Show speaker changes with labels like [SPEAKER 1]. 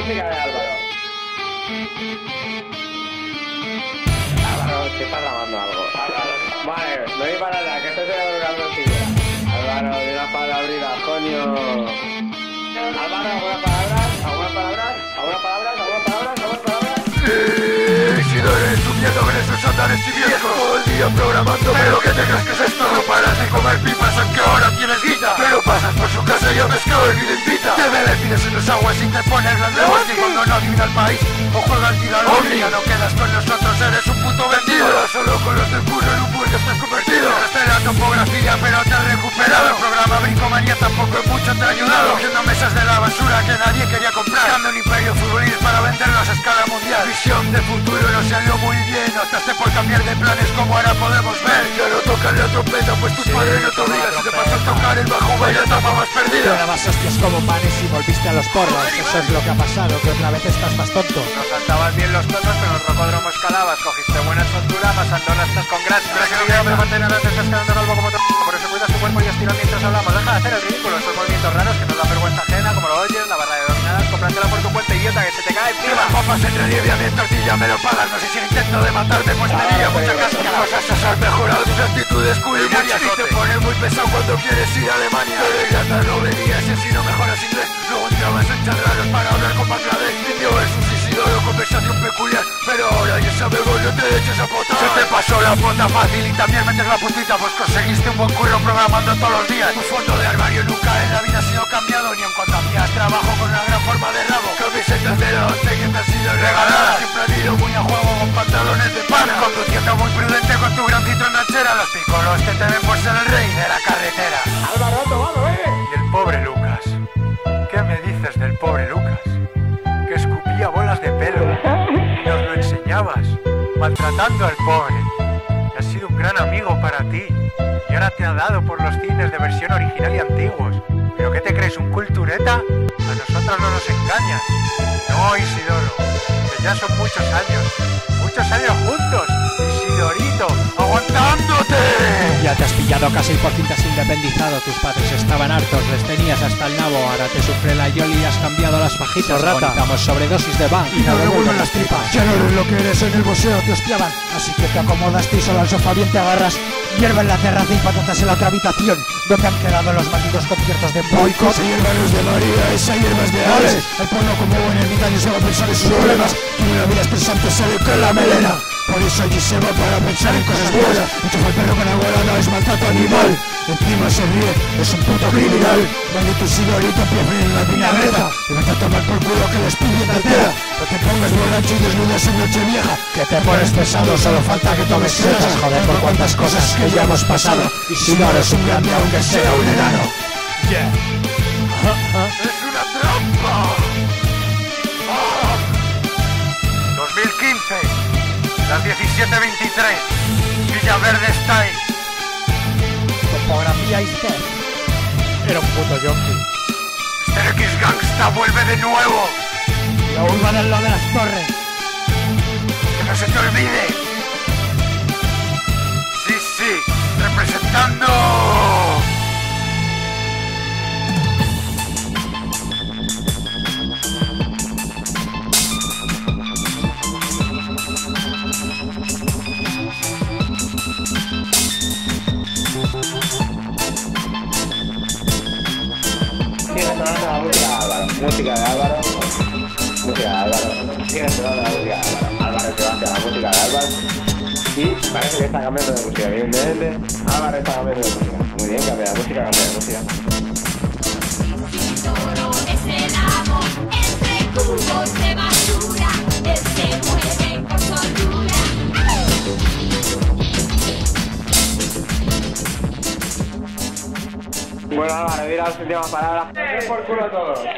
[SPEAKER 1] música de Álvaro. Álvaro, te estás grabando algo. Álvaro. Vale, no hay palabras, que esto se va a durar dos días. Álvaro, de unas palabritas, coño. Álvaro, ¿algunas palabras? ¿Algunas palabras? ¿Algunas palabras? ¿Algunas palabras? ¿Algunas palabras?
[SPEAKER 2] Isidoro, eres un miedo con esos andares tibios. Todo el día programando, pero ¿qué te crees que es esto? No paras de comer pipas aunque ahora tienes guita. Pero pasas por su casa y a pescado y le invita. Te bebes en los aguas y te pones las levas. Y cuando no adivina el país o juega al tiro al ovni, ya no quedas con nosotros, eres un puto vendido. Ahora solo con los del curro en un burro estás convertido. Dejaste la topografía pero te has recuperado. El programa Bricomanía tampoco en mucho te ha ayudado. Cogiendo mesas de la basura que nadie quería comprar. Creando un imperio futbolín para venderlos a escala mundial. Visión de futuro no salió muy bien. Optaste por cambiar de planes como ahora podemos ver. Ya no tocan la trompeta pues tus padres no te obligan. Si te pasó a tocar el bajo vaya etapa más perdida.
[SPEAKER 3] Dabas hostias como panes y volviste a los porros. Eso es lo que ha pasado, que otra vez estás más tonto.
[SPEAKER 4] Nos saltabas bien los tonos pero en el rocódromo escalabas. Cogiste buena soltura, más andona estás con grasa. Crees que no queda pero mantenerla te estás quedando calvo como tu por eso cuidas tu cuerpo y estiras mientras hablamos. Deja de hacer el ridículo, estos movimientos raros que nos da vergüenza ajena. Como lo oyes, la barra de dominadas, cómpratela por tu cuenta, idiota, que se te cae encima.
[SPEAKER 2] Las copas entre Libia y tortilla me lo pagas. No sé si el intento de matarme pues tenía mucha cáscara. Cosas has mejorado tus actitudes culinarias. Y te pones muy pesado cuando quieres ir a Alemania. Pero Irlanda no venías y así no mejoras inglés. Luego entrabas en charraros para hablar con Bangladesh. Indio versus Isidoro, conversación peculiar. Pero ahora ya sabemos, no te eches a potar. Se te pasó la pota fácil y también metes la puntita. Pues conseguiste un buen curro programando todos los días. Tu fondo de armario nunca en la vida ha sido cambiado. Ni en cuanto hacías trabajo con una gran forma de rabo. Camisetas de la 11 que te han sido regaladas. Siempre han ido muy a juego con pantalones de pana. Conduciendo muy prudente con tu gran Citroën ranchera. Los picolos que te ven por ser el rey de la carretera.
[SPEAKER 1] Álvaro, tomado,
[SPEAKER 4] Y el pobre Lucas. ¿Qué me dices del pobre Lucas? Que escupía bolas de pelo. Nos lo enseñabas, maltratando al pobre. Y ha sido un gran amigo para ti. Y ahora te ha dado por los cines de versión original y antiguos. ¿Pero qué te crees, un cultureta? A nosotros no nos engañas. No, Isidoro, que ya son muchos años juntos. Isidorito, aguantándote.
[SPEAKER 3] Ya te has pillado casi y por fin te has independizado. Tus padres estaban hartos, les tenías hasta el nabo. Ahora te sufre la yoli y has cambiado las fajitas. Agonizamos sobredosis de van
[SPEAKER 5] y no revuelven las tripas. Ya no eres lo que eres en el boxeo, te hostiaban. Así que te acomodaste y solo al sofá bien te agarras. Hierba en la terraza y patatas en la otra habitación, donde han quedado los malditos conciertos de boicot.
[SPEAKER 2] Esa hierba no es de María, esa hierba es de Alex.
[SPEAKER 5] El pueblo como buen ermitaño se va a pensar en sus problemas. Tiene una vida estresante, se le cae la melena. Por eso allí se va para pensar en cosas buenas. Enchufa el perro con agua, no es maltrato animal. Encima se ríe, es un puto criminal. Maldito Isidorito, prefieren la vinagreta. Te vas a tomar por culo que les pide cartera. No te pongas borracho y desnudas en noche vieja. Que te pones pesado, solo falta que tomes setas. Joder, por cuántas cosas que ya hemos pasado. Isidoro es un grande aunque sea un enano.
[SPEAKER 3] Yeah.
[SPEAKER 2] ¡Es una trampa!
[SPEAKER 4] 2015, las 17:23, Villaverde está ahí.
[SPEAKER 3] Topografía Ister. Era un puto yonki.
[SPEAKER 2] Mr. X Gangsta vuelve de nuevo.
[SPEAKER 5] La urban en lo de las torres.
[SPEAKER 2] Que no se te olvide. Sí, representando.
[SPEAKER 1] Música de Álvaro. Sigue sonando la música de Álvaro. Álvaro se va hacia la música de Álvaro. Y parece que está cambiando de música, evidentemente. Álvaro está cambiando de música. Muy bien, cambia de música,
[SPEAKER 6] Isidoro es el amo, entre cubos de basura, él se mueve con soltura.
[SPEAKER 1] Bueno, Álvaro, di las últimas palabras. Por culo a todos.